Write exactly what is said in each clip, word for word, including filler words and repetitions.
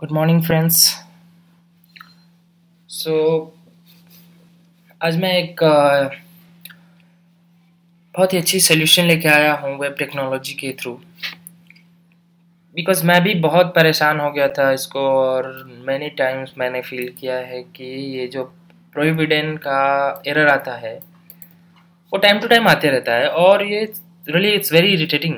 Good morning friends. सो आज मैं एक अ, बहुत ही अच्छी सोल्यूशन लेके आया हूँ वेब टेक्नोलॉजी के थ्रू। बिकॉज मैं भी बहुत परेशान हो गया था इसको, और मैनी टाइम्स मैंने फील किया है कि ये जो प्रोहिबिडेंट का एरर आता है वो टाइम टू टाइम आते रहता है, और ये really it's very irritating.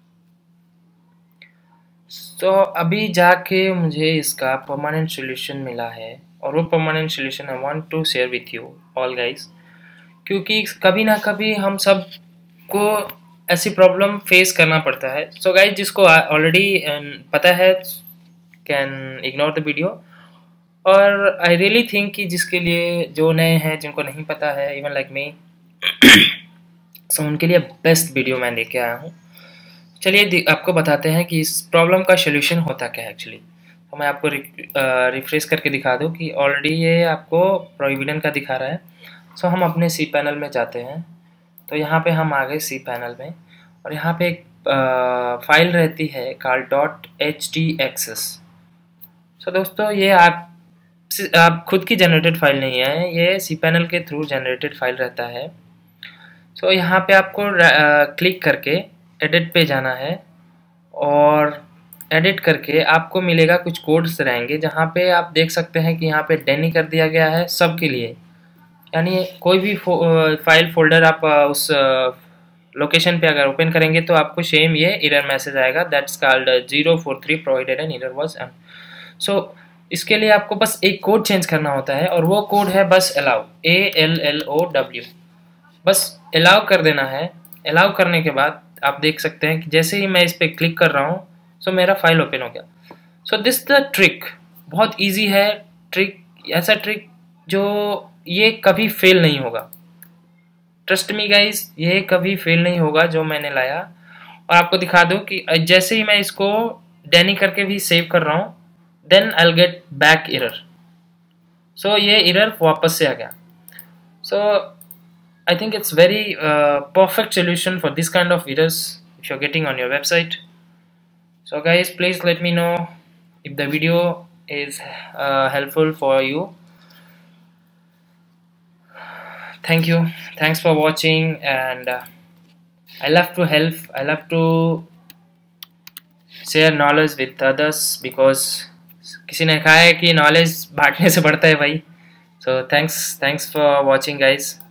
So अभी जाके मुझे इसका परमानेंट सोल्यूशन मिला है, और वो permanent solution I want to share with you all guys. क्योंकि कभी ना कभी हम सब को ऐसी प्रॉब्लम फेस करना पड़ता है। सो गाइज, जिसको ऑलरेडी पता है कैन इग्नोर द वीडियो, और आई रियली थिंक कि जिसके लिए जो नए हैं, जिनको नहीं पता है, इवन लाइक मी, सो उनके लिए बेस्ट वीडियो मैं लेके आया हूँ। चलिए आपको बताते हैं कि इस प्रॉब्लम का सोल्यूशन होता क्या है एक्चुअली। तो मैं आपको रिफ्रेश करके दिखा दूँ कि ऑलरेडी ये आपको प्रोहिबिडेंट का दिखा रहा है। सो so, हम अपने सी पैनल में जाते हैं। तो यहाँ पे हम आ गए सी पैनल में, और यहाँ पे एक फाइल रहती है call dot H T access. So दोस्तों, ये आप आप खुद की जनरेटेड फाइल नहीं है, ये सी पैनल के थ्रू जनरेटेड फाइल रहता है। सो so, यहाँ पे आपको क्लिक करके एडिट पे जाना है, और एडिट करके आपको मिलेगा कुछ कोड्स रहेंगे, जहाँ पे आप देख सकते हैं कि यहाँ पे डेनी कर दिया गया है सबके लिए। यानी कोई भी फो, फाइल फोल्डर आप उस लोकेशन पे अगर ओपन करेंगे तो आपको सेम ये एरर मैसेज आएगा, that's called zero four three provided an error was an. So इसके लिए आपको बस एक कोड चेंज करना होता है, और वो कोड है बस allow, A L L O W. बस अलाउ कर देना है। अलाउ करने के बाद आप देख सकते हैं कि जैसे ही मैं इस पर क्लिक कर रहा हूँ, सो मेरा फाइल ओपन हो गया। सो दिस द ट्रिक बहुत ईजी है। ट्रिक ऐसा ट्रिक जो ये कभी फेल नहीं होगा। ट्रस्ट मी गाइस, ये कभी फेल नहीं होगा जो मैंने लाया। और आपको दिखा दूं कि जैसे ही मैं इसको डैनी करके भी सेव कर रहा हूँ, then I will get back error. So ये एरर वापस से आ गया। So I think it's very perfect solution for this kind of errors if you're getting on your website. So guys, please let me know if the video is uh, helpful for you. Thank you, thanks for watching, and uh, I love to help, I love to share knowledge with others, because किसी ने कहा है कि knowledge बांटने से बढ़ता है भाई। So thanks thanks for watching guys.